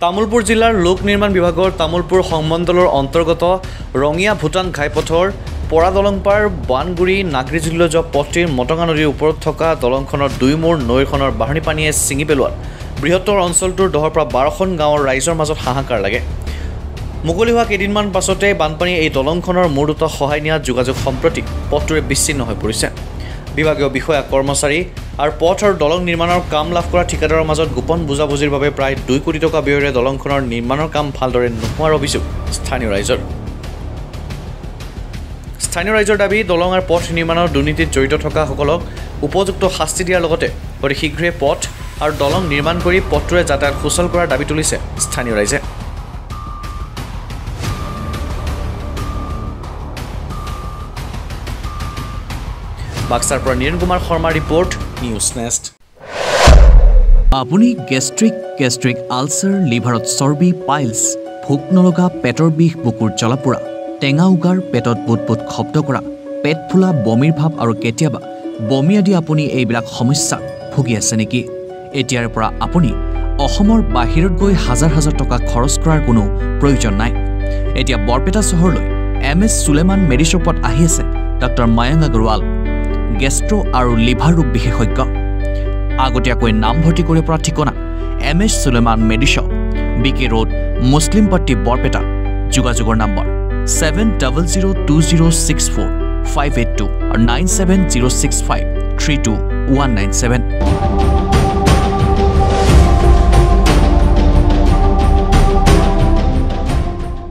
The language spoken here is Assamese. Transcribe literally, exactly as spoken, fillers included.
তামুলপুৰ জিলাৰ লোক নিৰ্মাণ বিভাগৰ তামুলপুৰ সংমণ্ডলৰ অন্তৰ্গত ৰঙিয়া ভূটান ঘাইপথৰ পৰা দলংপাৰ বানগুৰি নাগৰিজিলৈ যোৱা পথটিৰ মটঙা নদীৰ ওপৰত থকা দলংখনৰ দুই মূৰ নৈখনৰ বাঢ়নী পানীয়ে ছিঙি পেলোৱাত বৃহত্তৰ অঞ্চলটোৰ দহৰ পৰা বাৰখন গাঁৱৰ ৰাইজৰ মাজত হাহাকাৰ লাগে। মুকলি হোৱা কেইদিনমান পাছতে বানপানীয়ে এই দলংখনৰ মূৰ দুটা সহায় নিয়াত যোগাযোগ সম্প্ৰতি পথটোৰে বিচ্ছিন্ন হৈ পৰিছে। বিভাগীয় বিষয়া কৰ্মচাৰী আৰু পথ আৰু দলং নিৰ্মাণৰ কাম লাভ কৰা ঠিকাদাৰৰ মাজত গোপন বুজাবুজিৰ বাবে প্ৰায় দুই কোটি টকা ব্যয়েৰে দলংখনৰ নিৰ্মাণৰ কাম ভালদৰে নোহোৱাৰ অভিযোগ স্থানীয় ৰাইজৰ। স্থানীয় ৰাইজৰ দাবী, দলং আৰু পথ নিৰ্মাণৰ দুৰ্নীতিত জড়িত থকাসকলক উপযুক্ত শাস্তি দিয়াৰ লগতে অতি শীঘ্ৰে পথ আৰু দলং নিৰ্মাণ কৰি পথটোৰে যাতায়াত সুচল কৰাৰ দাবী তুলিছে স্থানীয় ৰাইজে। বাক্সাৰ পৰা নীৰণ কুমাৰ শৰ্মাৰ ৰিপৰ্ট, নিউজ নেষ্ট। আপুনি গেষ্ট্ৰিক গেষ্ট্ৰিক আলচাৰ, লিভাৰত চৰ্বি, পাইলছ, ভোক নলগা, পেটৰ বিষ, বুকুৰ জ্বলা-পোৰা, টেঙা উগাৰ, পেটত বুট বুট শব্দ কৰা, পেট ফুলা, বমিৰ ভাৱ আৰু কেতিয়াবা বমি আদি আপুনি এইবিলাক সমস্যাত ভুগি আছে নেকি? এতিয়াৰ পৰা আপুনি অসমৰ বাহিৰত গৈ হাজাৰ হাজাৰ টকা খৰচ কৰাৰ কোনো প্ৰয়োজন নাই। এতিয়া বৰপেটা চহৰলৈ এম এছ সুলেমান মেডিশ্বপত আহি আছে ডক্টৰ মায়াংক আগৰৱাল, গেষ্ট্ৰ আৰু লিভাৰ ৰোগ বিশেষজ্ঞ। আগতীয়াকৈ নামভৰ্তি কৰিব পৰা ঠিকনা M S Suleman medishop, B K road, Muslimpatti, Barpeta. যোগাযোগৰ number seven double zero' two zero' six four five eight two আৰু nine seven zero' six five three two one nine seven.